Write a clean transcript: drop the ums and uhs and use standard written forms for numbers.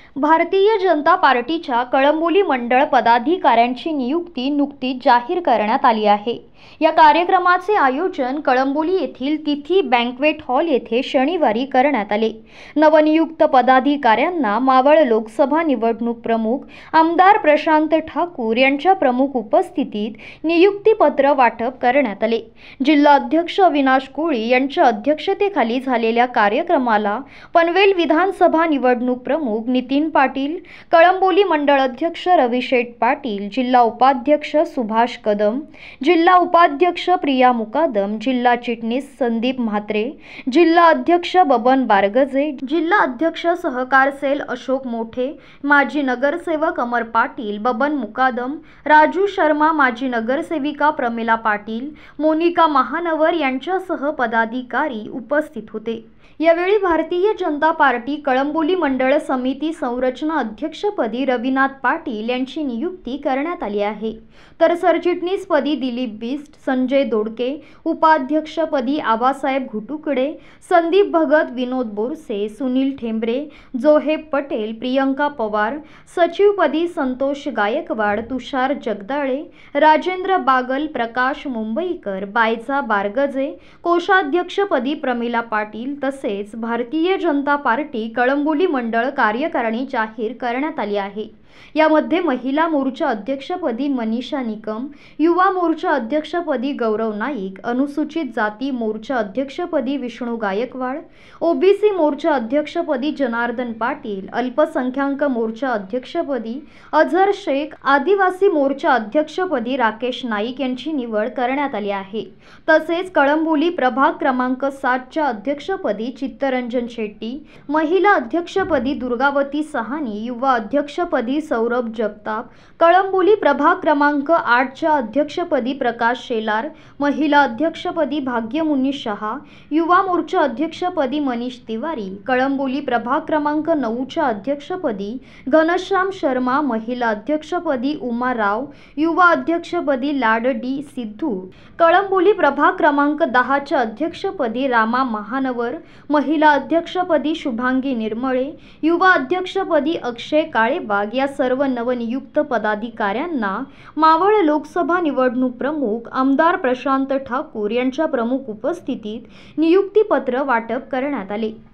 भारतीय जनता पार्टीच्या कळंबोली मंडळ पदाधिकाऱ्यांची नियुक्ती नुकतीच जाहीर करण्यात आली आहे। या कार्यक्रमाचे आयोजन कळंबोली येथील तिथी बँक्वेट हॉल येथे शनिवारी करण्यात आले। नवनियुक्त पदाधिकाऱ्यांना मावळ लोकसभा निवडणूक प्रमुख आमदार प्रशांत ठाकूर यांच्या प्रमुख उपस्थितीत नियुक्तीपत्र वाटप करण्यात आले। जिल्हा अध्यक्ष अविनाश कोळी यांच्या अध्यक्षतेखाली झालेल्या कार्यक्रमाला पनवेल विधानसभा निवडणूक प्रमुख नितीन पाटील, कळंबोली मंडळ अध्यक्ष रविशेठ पाटील, जिल्हा उपाध्यक्ष सुभाष कदम, जिल्हा उपाध्यक्ष प्रिया मुकादम, जिल्हा चिटणीस संदीप म्हात्रे, जिल्हा अध्यक्ष बबन बारगजे, जिल्हा अध्यक्ष सहकार सेल अशोक मोठे, माजी नगरसेवक अमर पाटील, बबन मुकादम, राजू शर्मा, माजी नगरसेविका प्रमिला पाटील, मोनिका महानवर यांच्यासह पदाधिकारी उपस्थित होते। यावेळी भारतीय जनता पार्टी कळंबोली मंडळ समिती संरचना अध्यक्षपदी रविनाथ पाटील यांची नियुक्ती करण्यात आली आहे, तर सरचिटणीसपदी दिलीप बिस्ट, संजय दोडके, उपाध्यक्षपदी आबासाहेब घुटुकडे, संदीप भगत, विनोद बोरसे, सुनील ठेंबरे, जोहेब पटेल, प्रियंका पवार, सचिवपदी संतोष गायकवाड, तुषार जगदाळे, राजेंद्र बागल, प्रकाश मुंबईकर, बायचा बारगजे, कोषाध्यक्षपदी प्रमिला पाटील तसेच भारतीय जनता पार्टी कळंबोली मंडळ कार्यकारिणी जाहीर करण्यात आली आहे। यामध्ये महिला मोर्चा अध्यक्षपदी मनीषा निकम, युवा मोर्चा अध्यक्षपदी गौरव नाईक, अनुसूचित जाती मोर्चा अध्यक्षपदी विष्णू गायकवाड, ओबीसी मोर्चा अध्यक्षपदी जनार्दन पाटील, अल्पसंख्याक मोर्चा अध्यक्षपदी अझर शेख, आदिवासी मोर्चा अध्यक्षपदी राकेश नाईक यांची निवड करण्यात आली आहे। तसेच कळंबोली प्रभाग क्रमांक 7 च्या अध्यक्षपदी चित्तरंजन शेट्टी, महिला अध्यक्षपदी दुर्गावती सहानी, युवा अध्यक्षपदी सौरभ जगताप, कळंबोली प्रभाग क्रमांक 8 च्या अध्यक्षपदी प्रकाश शेलार, महिला अध्यक्षपदी भाग्यमुनी शहा, युवा मोर्चा अध्यक्षपदी मनीष तिवारी, कळंबोली प्रभाग क्रमांक 9 च्या अध्यक्षपदी घनश्याम शर्मा, महिला अध्यक्षपदी उमा राव, युवा अध्यक्षपदी लाड डी सिद्धू, कळंबोली प्रभाग क्रमांक 10 च्या अध्यक्षपदी रामा महानवर, महिला अध्यक्षपदी शुभांगी निर्मळे, युवा अध्यक्षपदी अक्षय काळेबाग या सर्व नवनियुक्त पदाधिकाऱ्यांना मावळ लोकसभा निवडणूक प्रमुख आमदार प्रशांत ठाकूर यांच्या प्रमुख उपस्थितीत नियुक्तीपत्र वाटप करण्यात आले।